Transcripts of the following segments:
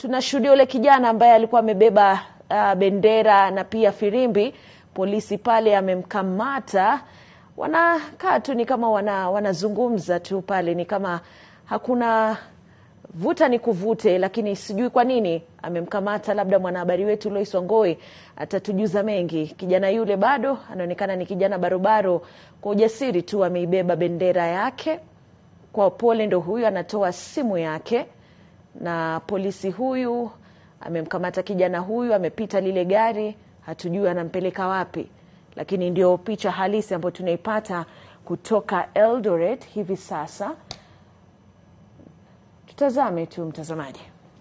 tunashuhudia yule kijana ambaye alikuwa amebeba bendera na pia firimbi. Polisi pale amemkamata. Wanakaa tu ni kama wanazungumza tu pale, ni kama hakuna vuta ni kuvute, lakini sijui kwa nini amemkamata. Labda mwanahabari wetu Lois Wangoi atatujuza mengi. Kijana yule bado anaonekana ni kijana barobaro, kwa ujasiri tu ameibeba bendera yake. Kwa pole ndo huyu anatoa simu yake, na polisi huyu amemkamata kijana huyu, amepita lile gari, hatujui anampeleka wapi. Lakini ndio picha halisi ambayo tunaipata kutoka Eldoret hivi sasa. Tutazame tu mtazamaji.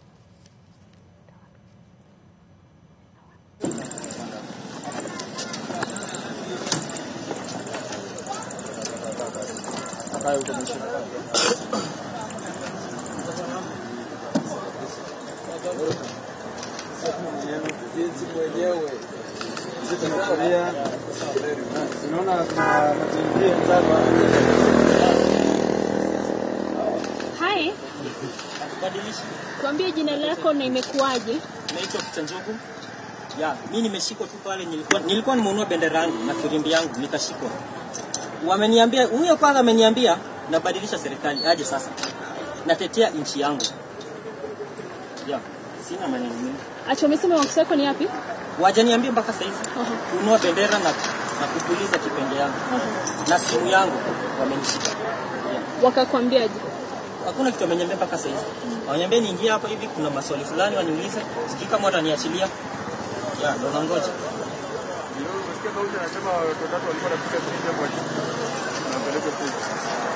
Hai. Tuambie jina lako na imekuaje? Naitwa Peter Njogu. Mimi nimeshikwa tu pale, nilikuwa nimeunua bendera yangu na firimbi yangu nikashikwa. Wameniambia, huyo kwanza ameniambia nabadilisha serikali aje sasa. Natetea nchi yangu. Sina maneno mengi. Acha umesema makosa yako ni yapi? Wajaniambia mpaka sasa hivi. Kununua bendera na kupuliza kipenge yangu. Na simu yangu wamenishika. Wakakwambiaje? Hakuna kitu wameniambia mpaka sasa hivi. Waniambia niingie hapa hivi, kuna maswali fulani waniulize, sijui kama wataniachilia. Ndo nangoja. Unasikia sauti anasema watu watatu walikuwa wanapiga picha kwa juu. Wanapeleka picha.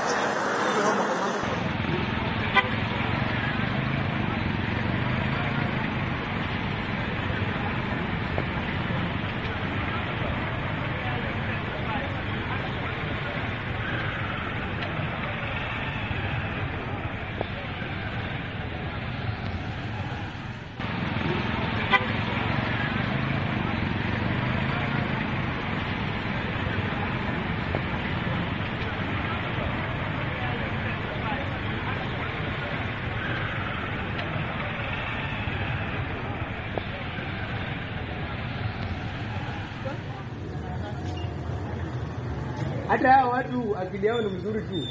Hata hao watu akili yao ni mzuri tu.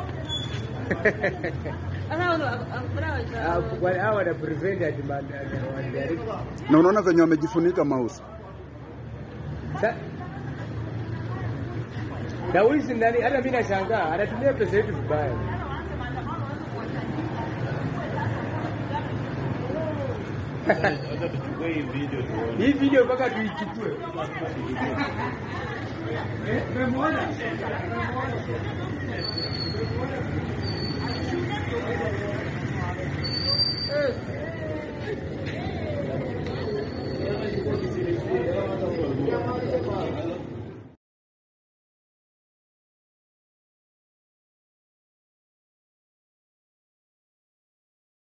Hao wana prevent demand. Na unaona venye wamejifunika mouse. Dawisi ndani, hata mimi nashangaa anatumia pesa yetu vibaya. Hata tuchukue hii video tuone. Hii video mpaka tuichukue. Umeona?